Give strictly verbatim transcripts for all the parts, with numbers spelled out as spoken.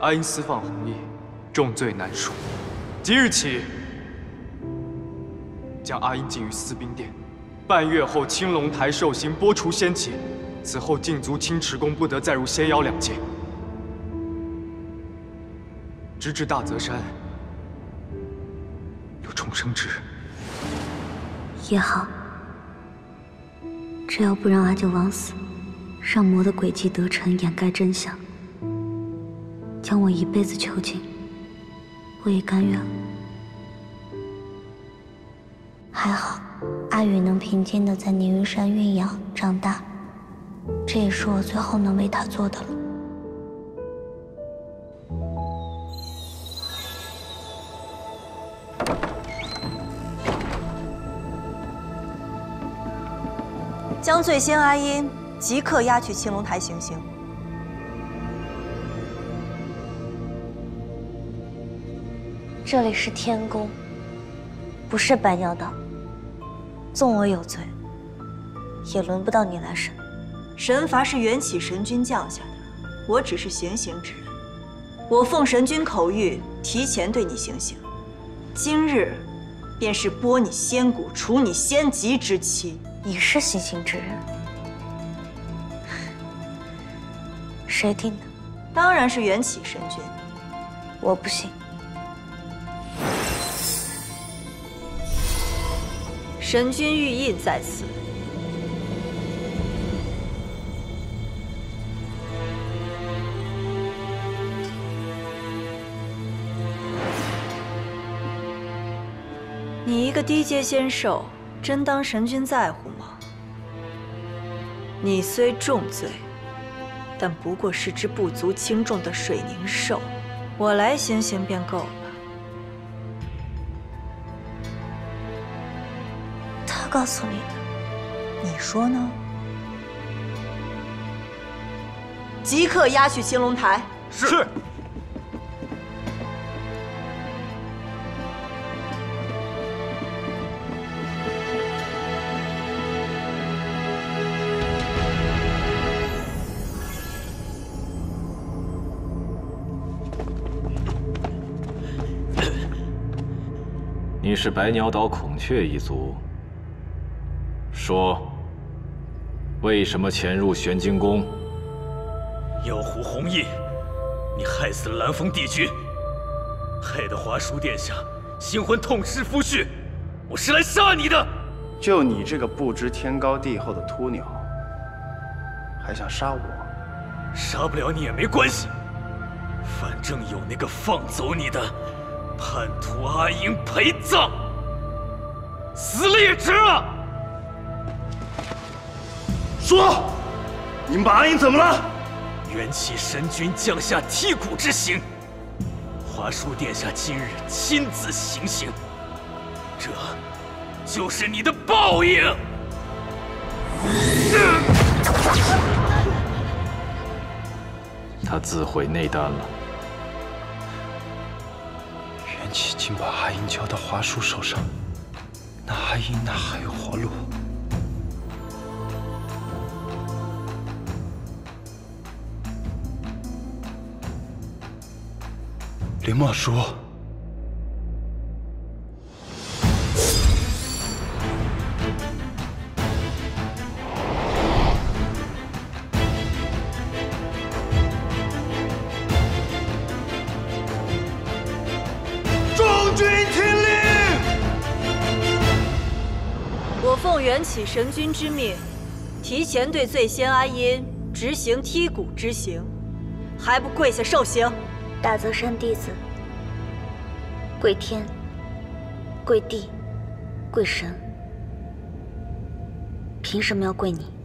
阿因私放弘毅，重罪难恕。即日起，将阿因禁于私兵殿，半月后青龙台受刑，剥除仙籍。此后禁足青池宫，不得再入仙妖两界。直至大泽山有重生之日。 也好，只要不让阿九枉死，让魔的诡计得逞，掩盖真相，将我一辈子囚禁，我也甘愿了。还好，阿宇能平静的在凝云山孕养长大，这也是我最后能为他做的了。 将罪仙阿音即刻押去青龙台行刑。 这里是天宫，不是百鸟岛。纵我有罪，也轮不到你来审。 神罚是缘起神君降下的，我只是行刑之人。我奉神君口谕，提前对你行刑。今日，便是剥你仙骨、除你仙籍之期。 你是行刑之人，谁定的？ 当然是缘起神君。 我不信。 神君玉印在此。你一个低阶仙兽，真当神君在乎吗？你虽重罪，但不过是只不足轻重的水凝兽，我来行刑便够了。 他告诉你的， 你说呢？即刻押去青龙台。 是。 你是百鸟岛孔雀一族，说，为什么潜入玄晶宫？ 妖狐弘毅，你害死了蓝风帝君，害得华叔殿下心魂痛失夫婿，我是来杀你的！ 就你这个不知天高地厚的秃鸟，还想杀我？ 杀不了你也没关系，反正有那个放走你的叛徒阿英陪葬，死了也值了。 说，你们把阿英怎么了？ 缘起神君降下剔骨之刑，华叔殿下今日亲自行刑，这就是你的报应。 他自毁内丹了。 缘起竟把阿英交到华叔手上，那阿英哪还有活路？林默叔， 众军听令！ 我奉缘起神君之命，提前对罪仙阿音执行剔骨之刑，还不跪下受刑？ 大泽山弟子，跪天、跪地、跪神，凭什么要跪你？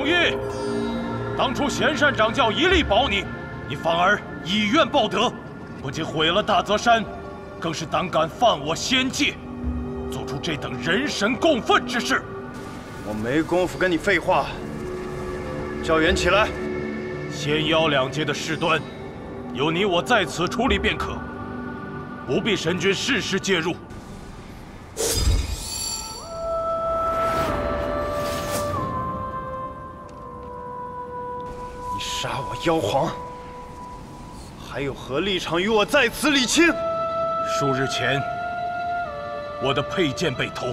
玉，当初贤善掌教一力保你，你反而以怨报德，不仅毁了大泽山，更是胆敢犯我仙界，做出这等人神共愤之事。 我没工夫跟你废话，教员起来。 仙妖两界的事端，有你我在此处理便可，不必神君事事介入。 杀我妖皇，还有何立场与我在此理清？ 数日前，我的佩剑被偷，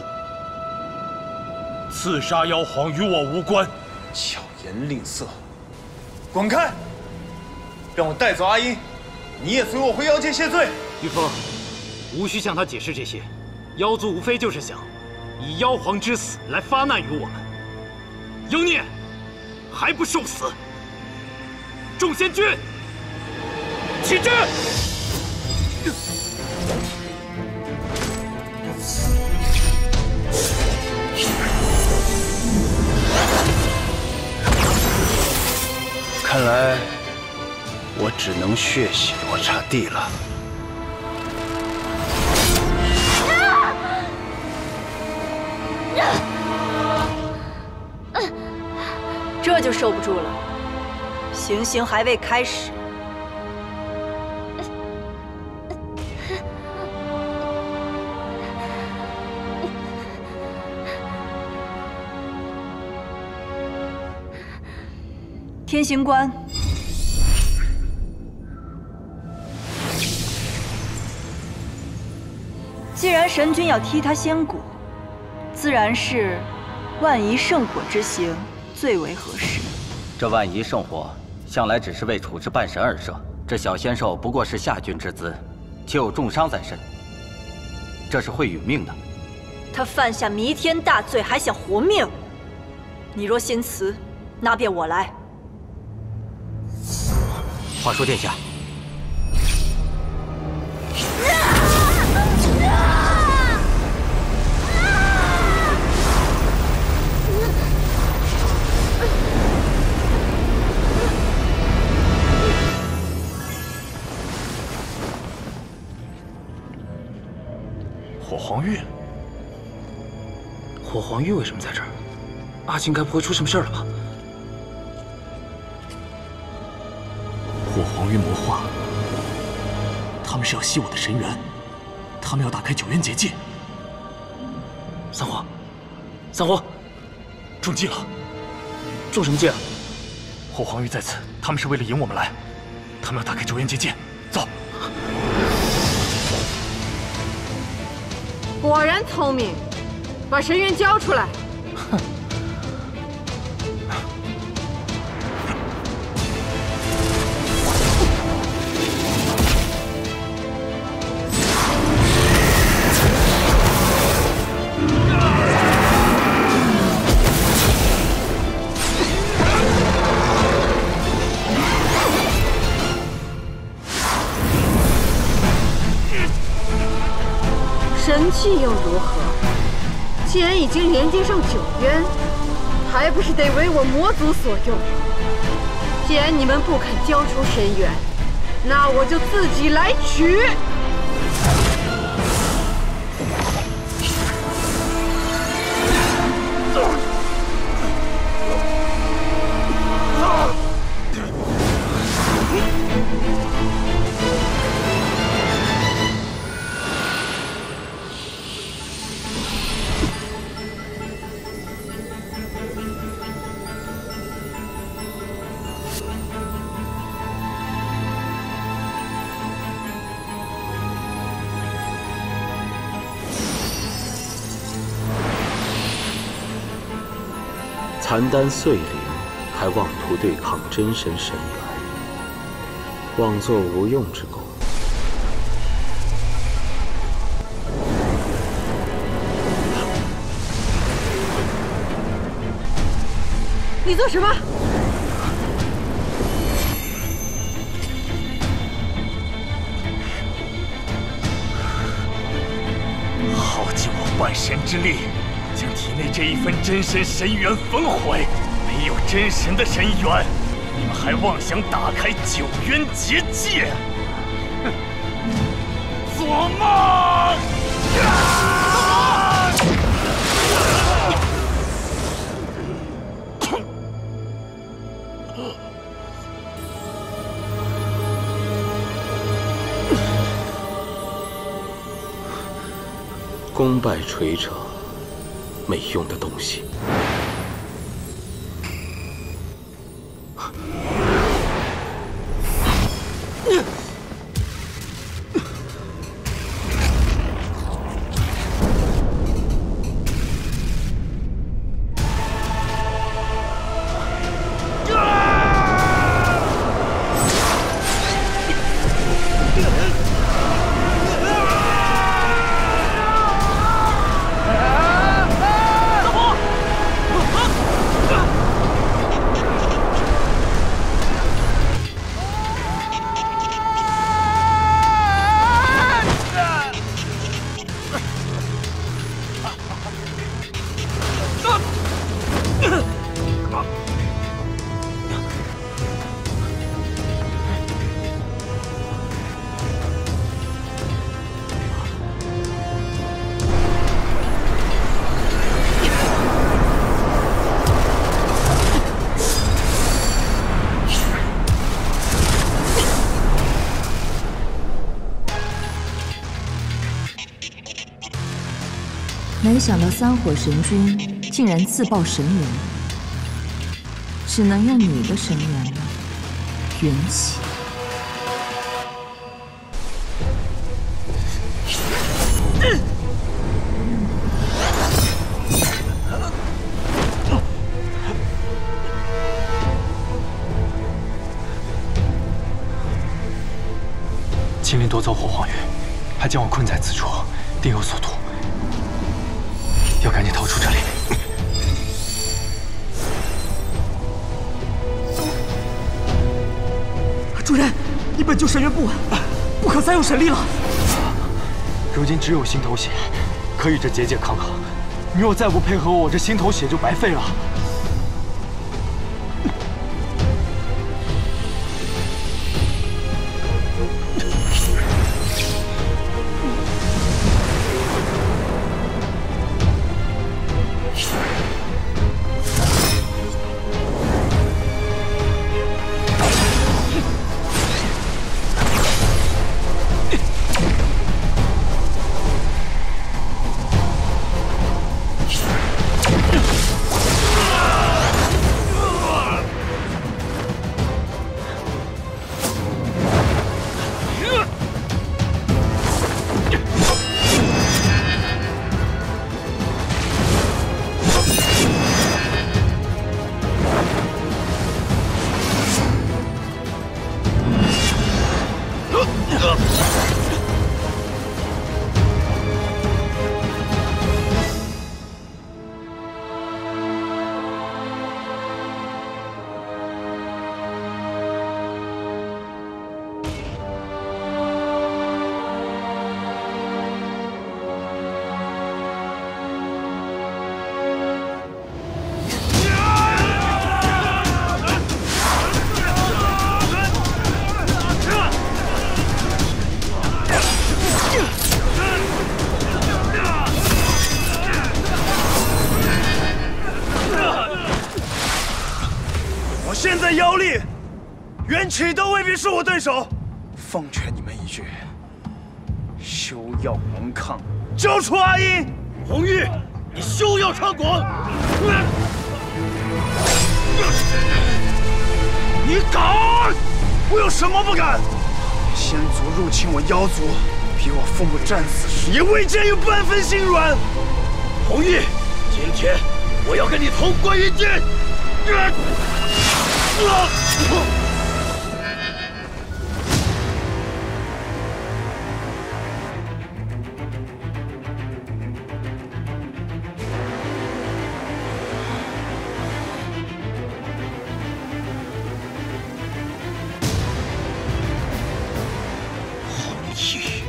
刺杀妖皇与我无关。 巧言令色，滚开！让我带走阿英，你也随我回妖界谢罪。 玉峰，无需向他解释这些，妖族无非就是想以妖皇之死来发难于我们。妖孽，还不受死！ 众仙君，起阵！ 看来我只能血洗罗刹帝了。 这就受不住了。 行刑还未开始，天行官，既然神君要踢他仙骨，自然是万仪圣火之刑最为合适。 这万仪圣火。 向来只是为处置半神而设，这小仙兽不过是下郡之资，且有重伤在身，这是会殒命的。 他犯下弥天大罪，还想活命？你若心慈，那便我来。 话说殿下， 火皇玉，火皇玉为什么在这儿？阿金该不会出什么事了吧？ 火皇玉魔化，他们是要吸我的神元，他们要打开九渊结界。 三皇，三皇， 中计了！ 中什么计啊？ 火皇玉在此，他们是为了引我们来，他们要打开九渊结界。走。 果然聪明，把神元交出来。 哼！ 神器又如何？既然已经连接上九渊，还不是得为我魔族所用？既然你们不肯交出神元，那我就自己来取。 邯郸碎灵，还妄图对抗真神神元，妄作无用之功。 你做什么？ 耗尽我半神之力，将体内这一份真神神元焚毁。没没有真神的神元，你们还妄想打开九渊结界？哼！做梦！ 功败垂成，没用的东西。 没想到三火神君竟然自爆神元，只能用你的神元了，缘起。 青灵夺走火皇玉，还将我困在此处，定有所图。 要赶紧逃出这里！ 主人，你本就神元不稳，不可再用神力了。 如今只有心头血可与这结界抗衡，你若再不配合我，我这心头血就白费了。 现在妖力、缘起都未必是我对手，奉劝你们一句：休要顽抗，交出阿英！ 红玉，你休要猖狂！ 你敢！我有什么不敢？先族入侵我妖族，比我父母战死时也未见有半分心软。 红玉，今天我要跟你同归于尽！啊弘毅，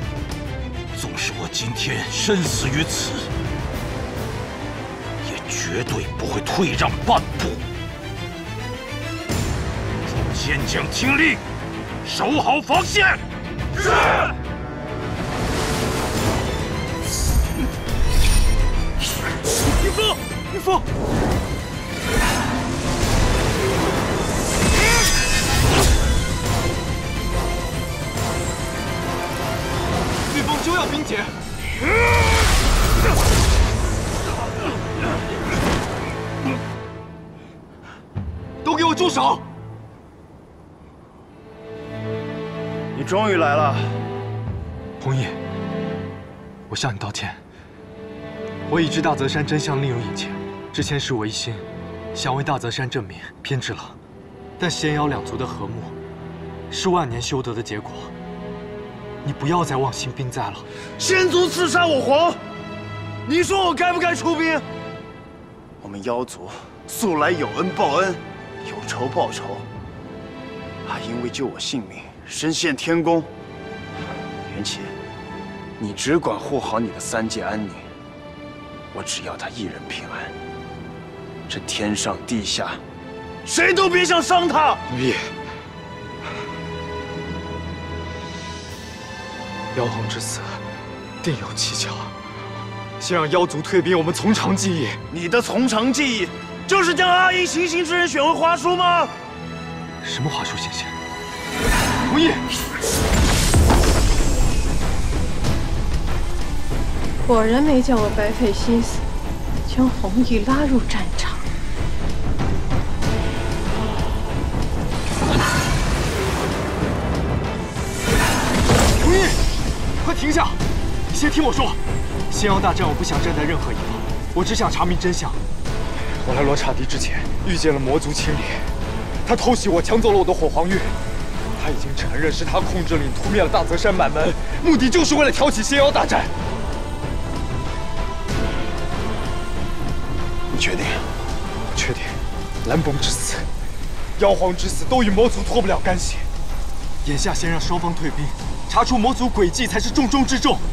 纵使我今天身死于此，也绝绝对不会退让半步。众仙将听令，守好防线。是。 玉凤，玉凤。 御风就要冰解，都给我住手！ 你终于来了， 弘毅，我向你道歉。我已知大泽山真相另有隐情，之前是我一心想为大泽山正名，偏执了。但仙妖两族的和睦，是万年修得的结果。 你不要再妄心兵灾了。 仙族刺杀我皇，你说我该不该出兵？我们妖族素来有恩报恩，有仇报仇。阿英为救我性命，身陷天宫。缘起，你只管护好你的三界安宁，我只要他一人平安。这天上地下，谁都别想伤他。 别。 妖皇之死，定有蹊跷。先让妖族退兵，我们从长计议。 你的从长计议，就是将阿英行刑之人选为华叔吗？ 什么华叔行刑？弘毅， 果然没叫我白费心思，将弘毅拉入战场。 弘毅。 快停下！先听我说，仙妖大战我不想站在任何一方，我只想查明真相。我来罗刹敌之前遇见了魔族青莲，他偷袭我，抢走了我的火皇玉。他已经承认是他控制了你，屠灭了大泽山满门，目的就是为了挑起仙妖大战。 你确定？ 确定。蓝崩之死，妖皇之死都与魔族脱不了干系。眼下先让双方退兵。 查出魔族诡计才是重中之重。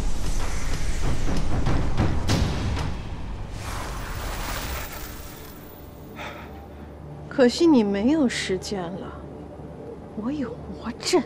可惜你没有时间了，我有魔阵。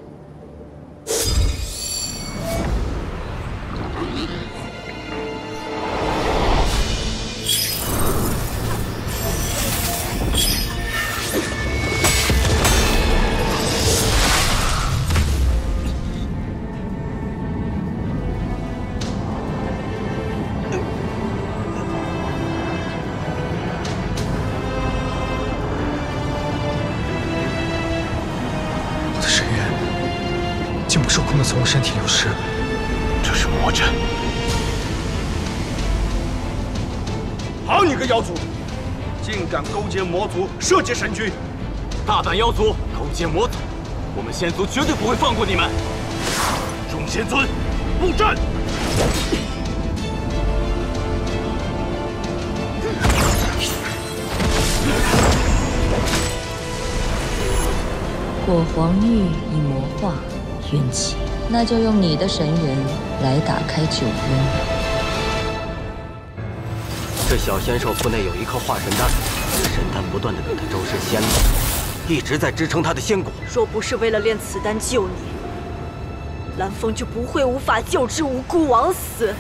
从我身体流失，这是魔阵。 好你个妖族，竟敢勾结魔族，设计神君！ 大胆妖族勾结魔族，我们仙族绝对不会放过你们！众仙尊，布阵！ 火皇玉已魔化，缘起。 那就用你的神元来打开九渊。 这小仙兽腹内有一颗化神丹，神丹不断的给他周身仙力，一直在支撑他的仙骨。 若不是为了炼此丹救你，蓝风就不会无法救之无辜枉死。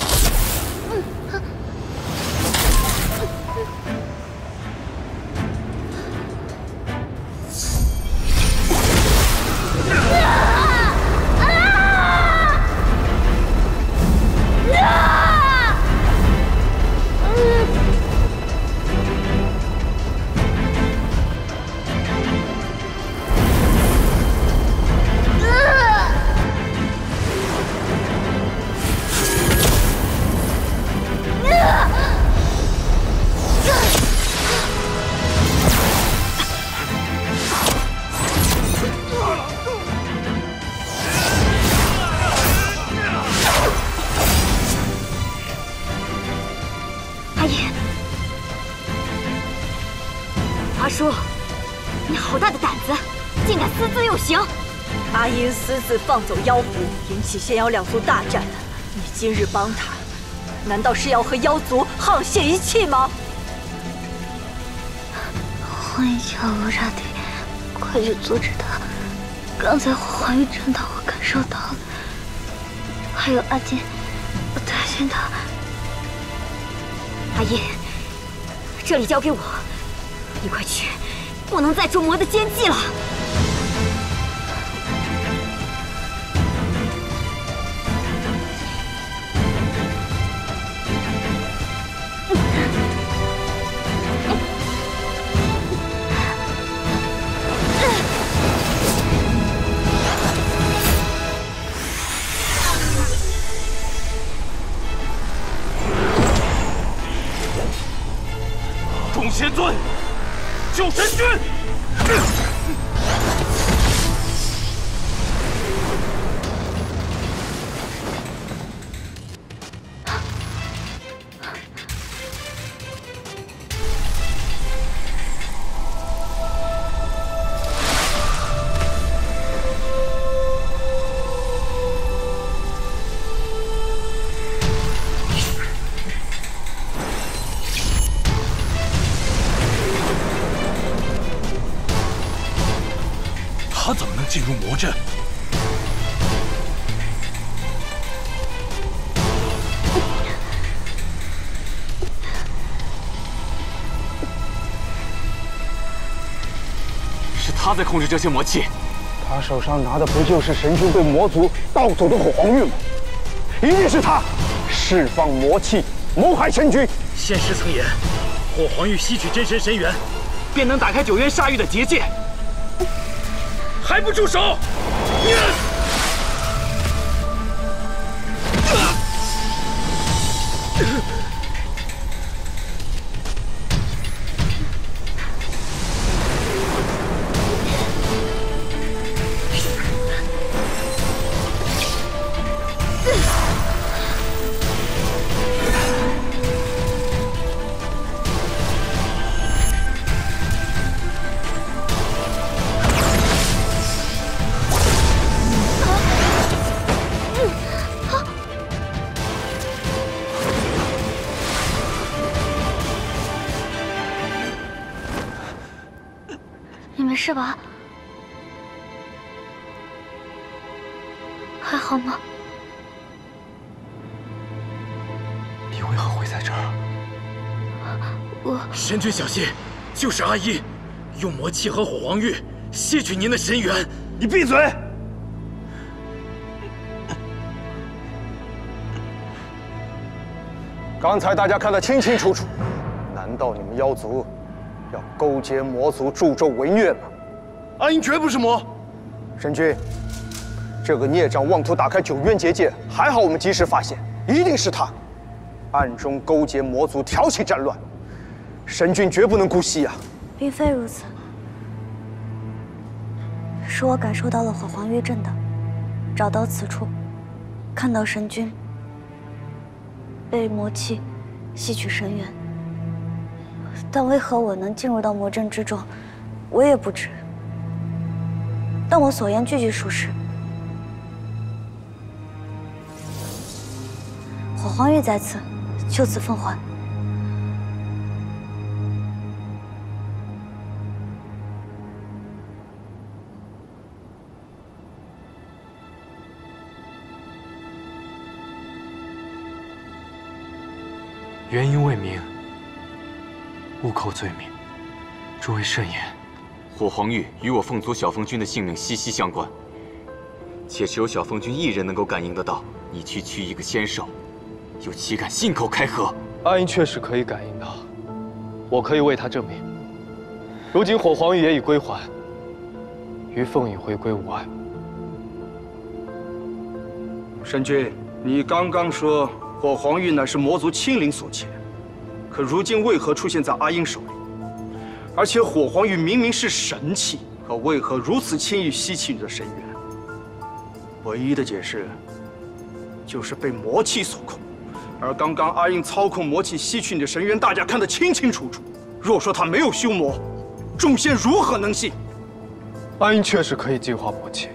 阿叔，你好大的胆子，竟敢私自用刑！ 阿英私自放走妖狐，引起仙妖两族大战，你今日帮他，难道是要和妖族沆瀣一气吗？ 黄一起和罗刹帝，快去阻止他！刚才火黄玉震到我感受到了，还有阿金，我担心他。 阿音，这里交给我，你快去，不能再捉魔的奸计了。 众仙尊，救神君！他怎么能进入魔阵？ 是他在控制这些魔气。 他手上拿的不就是神君被魔族盗走的火黄玉吗？一定是他释放魔气，谋害神君。 仙师曾言，火黄玉吸取真神神元，便能打开九渊煞域的结界。 还不住手！ 没事吧？还好吗？ 你为何会在这儿？ 我神君小心，就是阿一，用魔气和火黄玉吸取您的神元。 你闭嘴！刚才大家看得清清楚楚，难道你们妖族？ 要勾结魔族助纣为虐吗？阿英绝不是魔。神君，这个孽障妄图打开九渊结界，还好我们及时发现，一定是他，暗中勾结魔族，挑起战乱。神君绝不能姑息啊！ 并非如此，是我感受到了火黄玉阵的，找到此处，看到神君被魔气吸取神元。 但为何我能进入到魔阵之中，我也不知。但我所言句句属实。火黄玉在此，就此奉还。 原因未明。 勿扣罪名，诸位慎言。 火黄玉与我凤族小凤君的性命息息相关，且只有小凤君一人能够感应得到。你区区一个仙兽，又岂敢信口开河？ 阿英确实可以感应到，我可以为他证明。如今火黄玉也已归还，于凤已回归无碍。 神君，你刚刚说火黄玉乃是魔族亲临所窃。 可如今为何出现在阿英手里？而且火黄玉明明是神器，可为何如此轻易吸取你的神元？唯一的解释就是被魔气所控。而刚刚阿英操控魔气吸取你的神元，大家看得清清楚楚。若说他没有修魔，众仙如何能信？ 阿英确实可以净化魔气，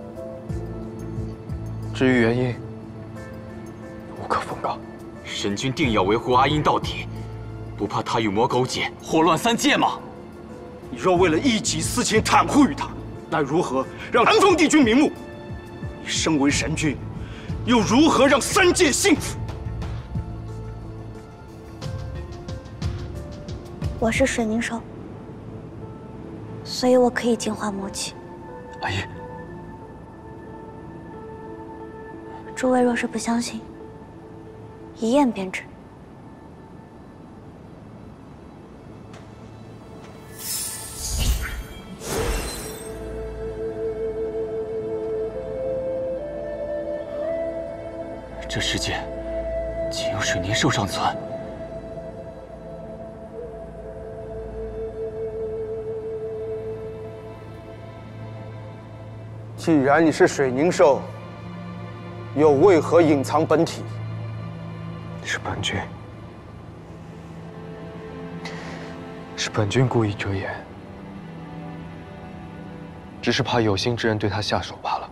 至于原因，无可奉告。 神君定要维护阿英到底。 不怕他与魔勾结，祸乱三界吗？ 你若为了一己私情袒护于他，那如何让南方帝君瞑目？你身为神君，又如何让三界幸福？ 我是水凝兽，所以我可以净化魔气。 阿姨， 诸位若是不相信，一验便知。 这世界仅有水凝兽尚存。 既然你是水凝兽，又为何隐藏本体？ 是本君，是本君故意遮掩，只是怕有心之人对他下手罢了。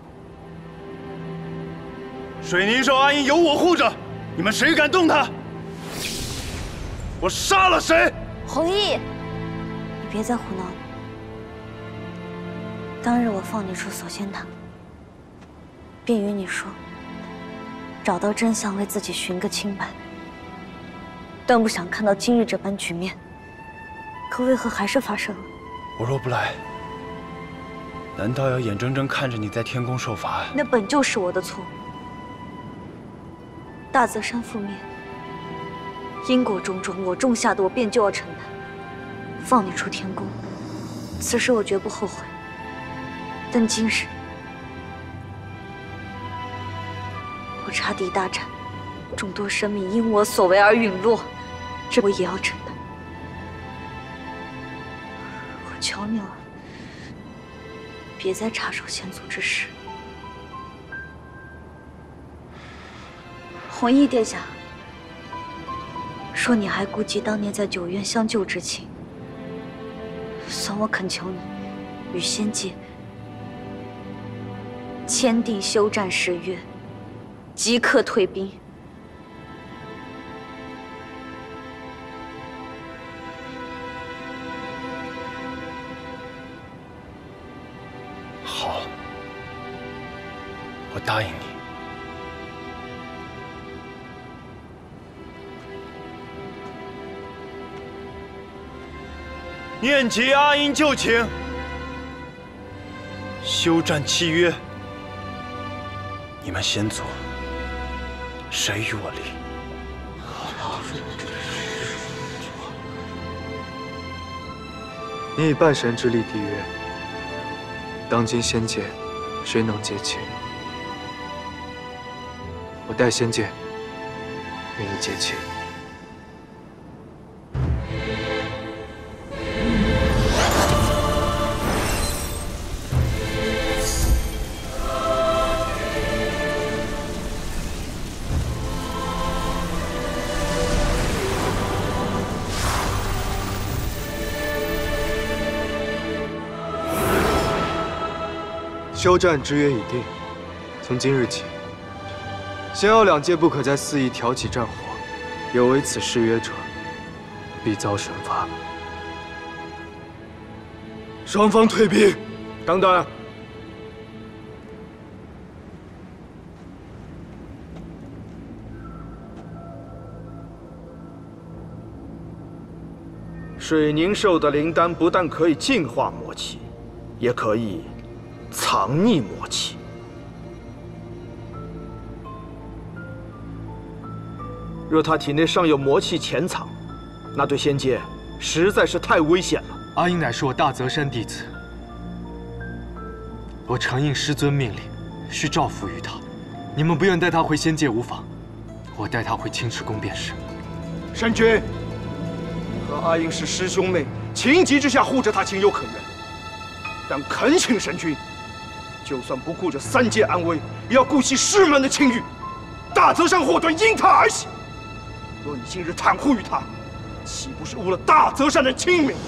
水凝兽阿英有我护着，你们谁敢动他，我杀了谁！ 弘毅，你别再胡闹了。当日我放你出锁仙塔，便与你说，找到真相，为自己寻个清白。断不想看到今日这般局面，可为何还是发生了？ 我若不来，难道要眼睁睁看着你在天宫受罚？ 那本就是我的错。大泽山覆灭，因果种种，我种下的我便就要承担。放你出天宫，此时我绝不后悔。但今日，我差敌大战，众多生命因我所为而陨落，这我也要承担。我求你了，别再插手先祖之事。弘毅殿下说你还顾及当年在九渊相救之情，算我恳求你，与仙界签订休战誓约，即刻退兵。 好，我答应你。念及阿英旧情，休战契约，你们先祖谁与我立？ 你以半神之力缔约，当今仙界谁能接契？我代仙界与你结契。休战之约已定，从今日起，仙妖两界不可再肆意挑起战火，有违此誓约者，必遭神罚。双方退兵。 等等， 水凝兽的灵丹不但可以净化魔气，也可以藏匿魔气。若他体内尚有魔气潜藏，那对仙界实在是太危险了。 阿英乃是我大泽山弟子，我承应师尊命令，需照拂于他。你们不愿带他回仙界无妨，我带他回青池宫便是。 神君，你和阿英是师兄妹，情急之下护着他情有可原，但恳请神君，就算不顾着三界安危，也要顾惜师门的清誉。大泽山祸端因他而起，若你今日袒护于他，岂不是误了大泽山的清名？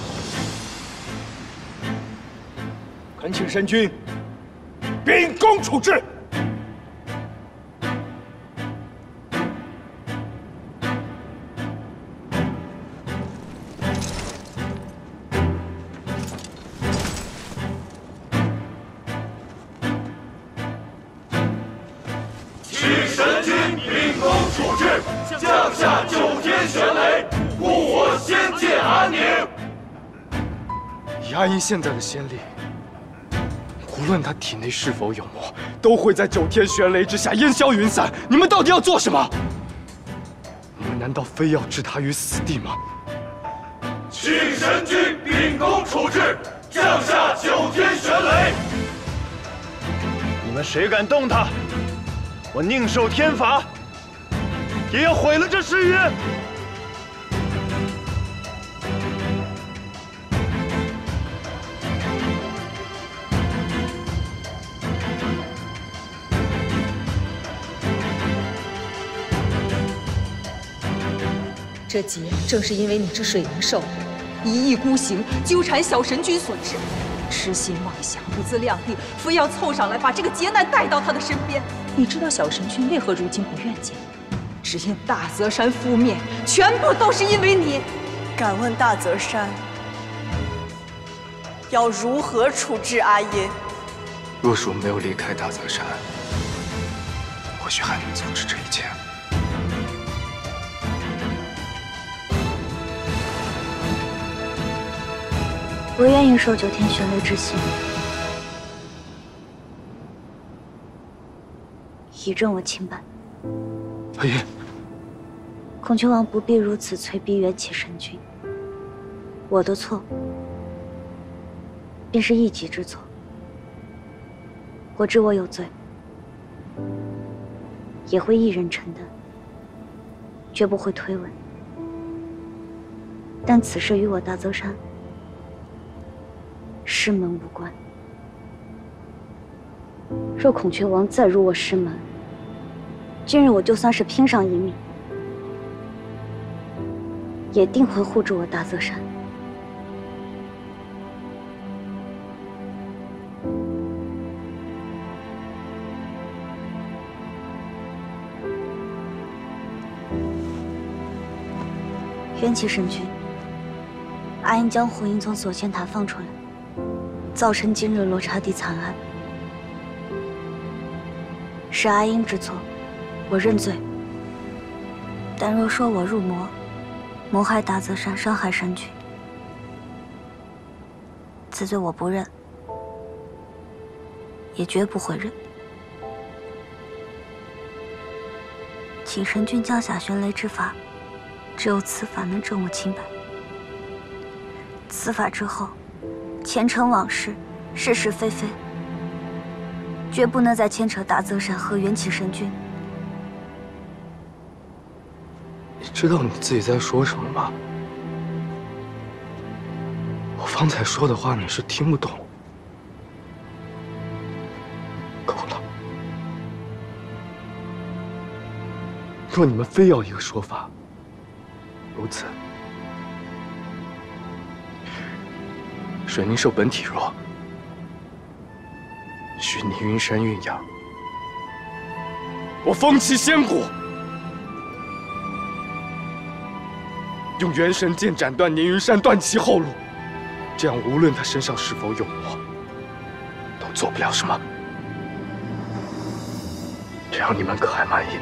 恳请神君秉公处置。 神君秉公处置，降下九天玄雷，护我仙界安宁。 以阿英现在的仙力，无论他体内是否有魔，都会在九天玄雷之下烟消云散。你们到底要做什么？你们难道非要置他于死地吗？ 请神君秉公处置，降下九天玄雷。 你们谁敢动他，我宁受天罚，也要毁了这誓约。 这劫正是因为你这水灵兽一意孤行，纠缠小神君所致，痴心妄想，不自量力，非要凑上来把这个劫难带到他的身边。你知道小神君为何如今不愿见你？只因大泽山覆灭，全部都是因为你。 敢问大泽山要如何处置阿音？ 若是我没有离开大泽山，或许还能阻止这一切。 我愿意受九天玄雷之刑，以证我清白。 阿音， 孔雀王不必如此催逼缘起神君。我的错，便是一己之错。我知我有罪，也会一人承担，绝不会推诿。但此事与我大泽山师门无关。若孔雀王再入我师门，今日我就算是拼上一命，也定会护住我大泽山。缘起神君，阿英将火影从锁仙塔放出来，造成今日罗刹帝惨案，是阿英之错，我认罪。但若说我入魔，谋害大泽山，伤害神君，此罪我不认，也绝不会认。请神君降下玄雷之法，只有此法能证我清白。此法之后，前尘往事，是是非非，绝不能再牵扯大泽山和缘起神君。 你知道你自己在说什么吗？我方才说的话你是听不懂。够了。若你们非要一个说法，如此。水灵兽本体弱，需泥云山蕴养。我封其仙骨，用元神剑斩断泥云山，断其后路。这样，无论他身上是否有魔，都做不了什么。这样你们可还满意？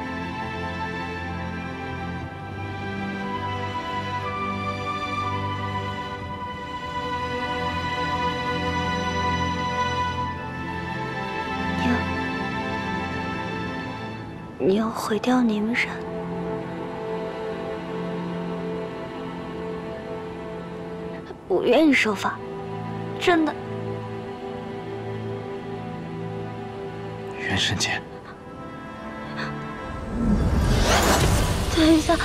你要毁掉泥云山？不愿意受罚，真的。 元神剑， 等一下，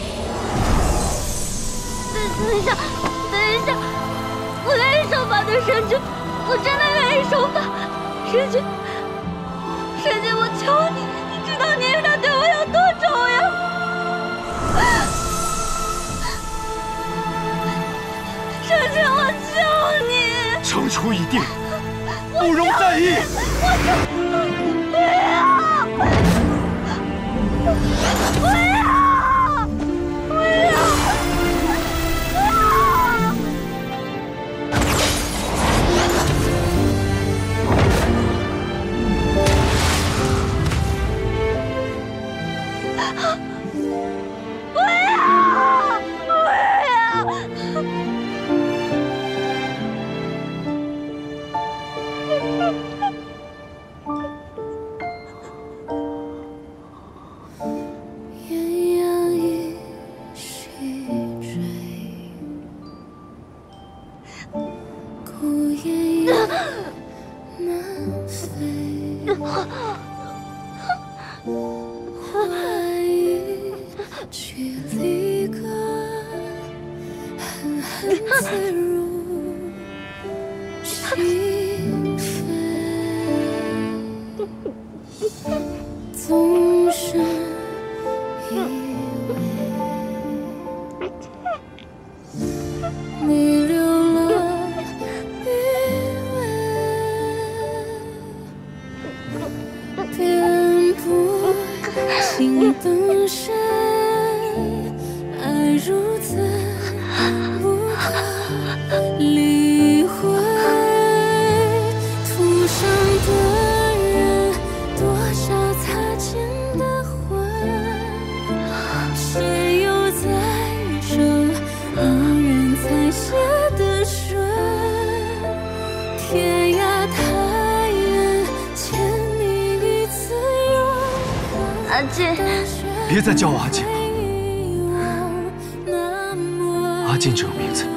等等一下，等一下，我愿意受罚的神君，我真的愿意受罚，神君，神君，我求你。知道泥云山对我有多重要，神君，我求你！ 惩处已定，不容再议。 我就不要，不要，不要， 别再叫我阿锦了，阿锦这个名字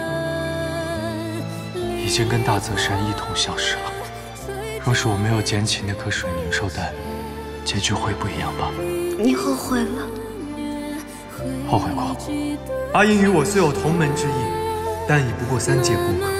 已经跟大泽山一同消失了。若是我没有捡起那颗水凝寿丹，结局会不一样吧？ 你后悔了？ 后悔过。阿英与我虽有同门之谊，但已不过三界过客。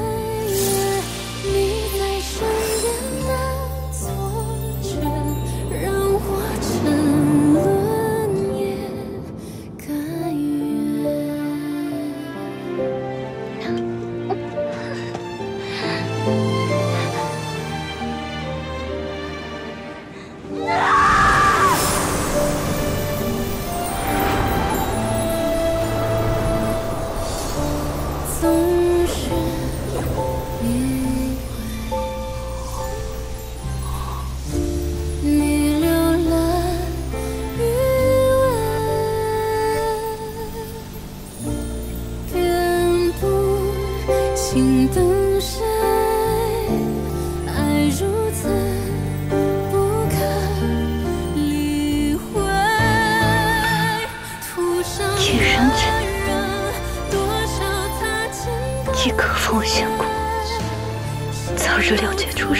即可封仙骨，早日了结诸事。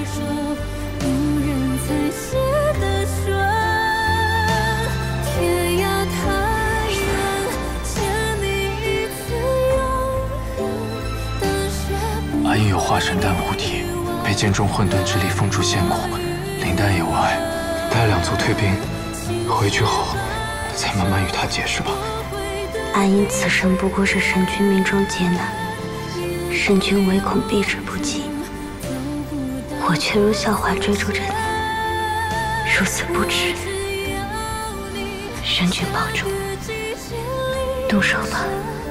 阿英有化神丹护体，被剑中混沌之力封住仙骨，灵丹也无碍。待两族退兵回去后，再慢慢与他解释吧。 阿英此生不过是神君命中劫难。 神君唯恐避之不及，我却如笑话追逐着你，如此不值。神君保重，动手吧。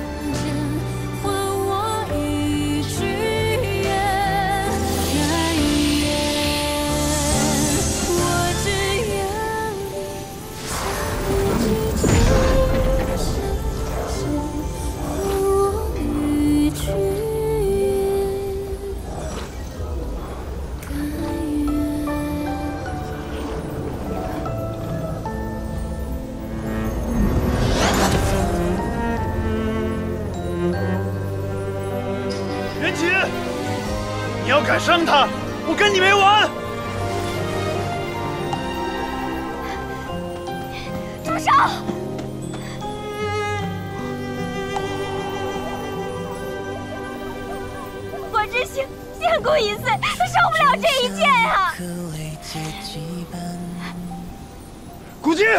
你要敢伤他，我跟你没完！ 住手！我只想仙骨已碎，受不了这一切啊！ 古剑！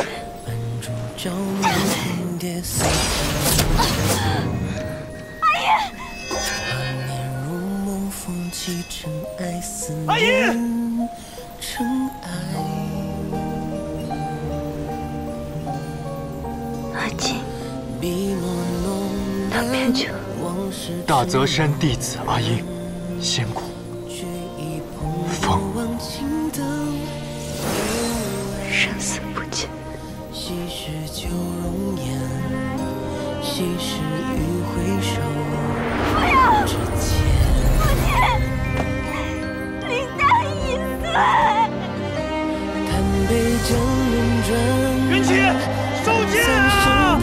阿姨！ 阿姨， 阿锦，那便就大泽山弟子阿英，仙骨封， 生死不解。 不要！ 灵丹已碎。 元气，收剑啊！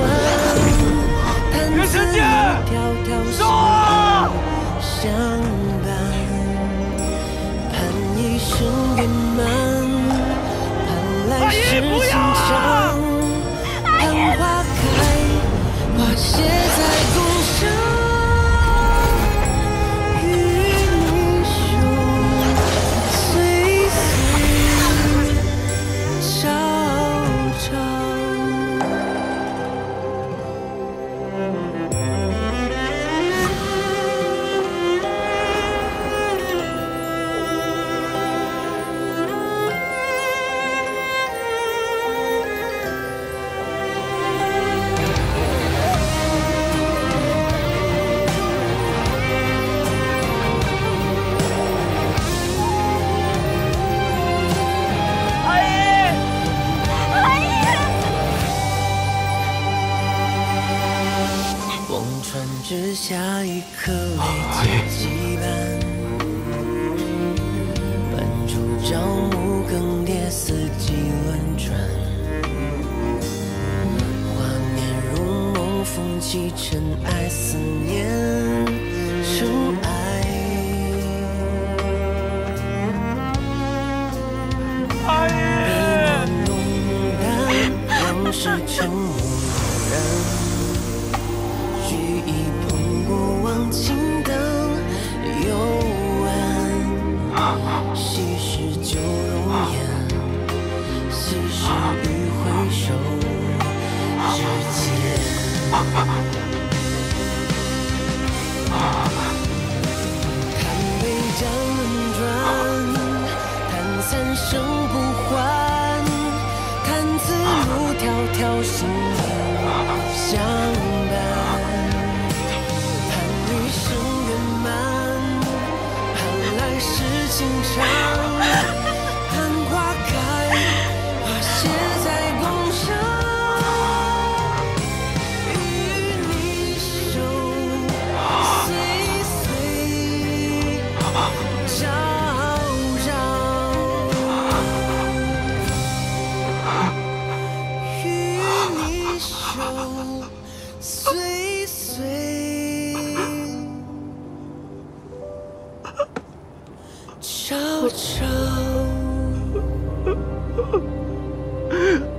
元神剑，收啊！ 生圆满，盼来世情长。盼花开，花谢在宫上。 之下一颗泪结羁绊，伴烛朝暮更迭，四季轮转。画面如梦，风起尘埃，思念成爱。笔墨浓淡，往事成蓦然。 青灯幽暗，稀释旧容颜，稀释与回首之间。看杯盏轮转，看三生不还，看字路迢迢，心念相伴。 情长，盼花开，花谢在宫上，与你手岁岁朝朝，与你手岁岁。 悄悄。